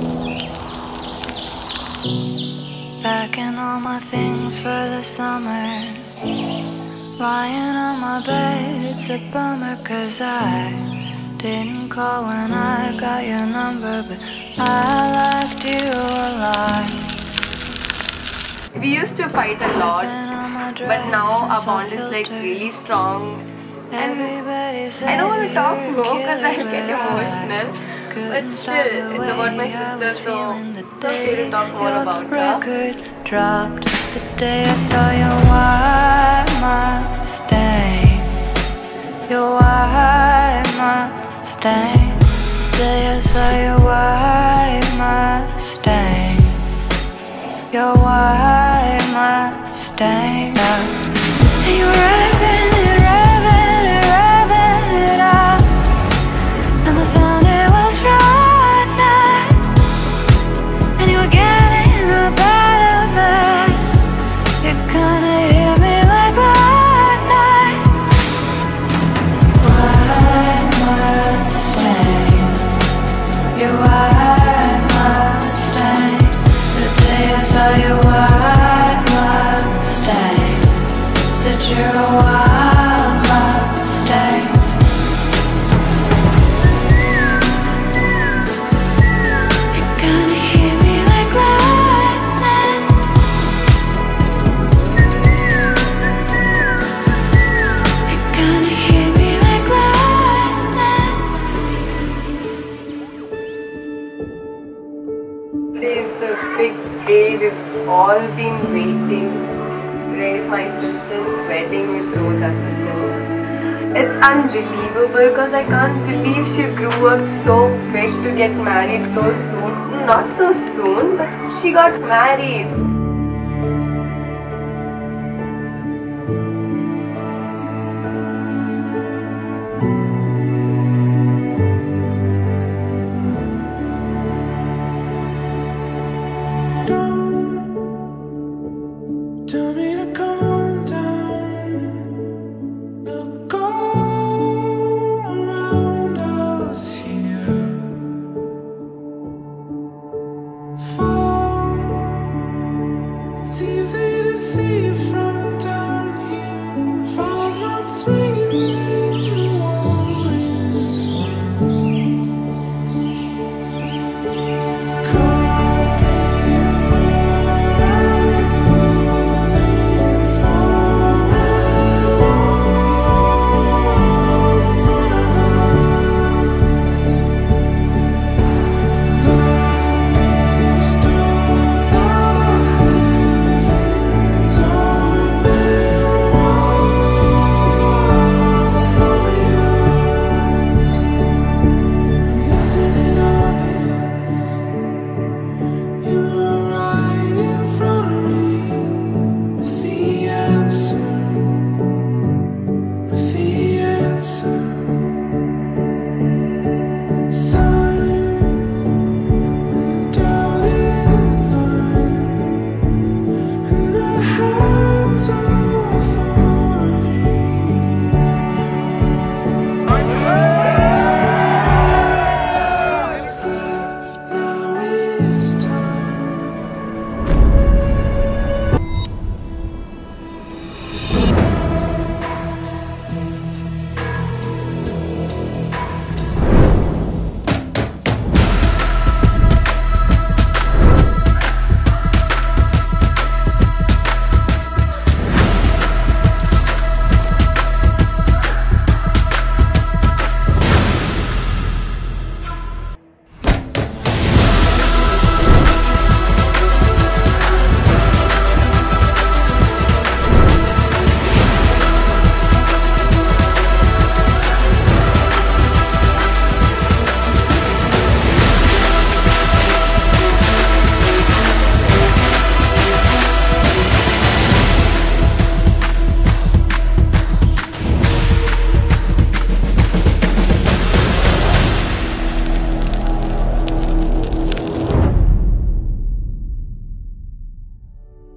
Packing all my things for the summer, lying on my bed, it's a bummer, 'cause I didn't call when I got your number, but I liked you a lot. We used to fight a lot, but now our bond is like really strong, and I don't want to talk more because I'll get emotional, but still, it's about my sister, so it's okay to talk more about her. Dropped the day I saw your white Mustang, your white Mustang. The day I saw your white Mustang, your white Mustang. And you were revving it, revving it, revving it up, and the sound, it was frightening, and you were getting up out of it. You couldn't hear me like lightning. White Mustang, your white Mustang. The day I saw your white Mustang, said you're a wild Mustang. You're gonna hear me like lightning. You're gonna hear me like lightning. Today is the big day we've all been waiting. Today is my sister's wedding with Rojan. It's unbelievable because I can't believe she grew up so big to get married so soon. Not so soon, but she got married.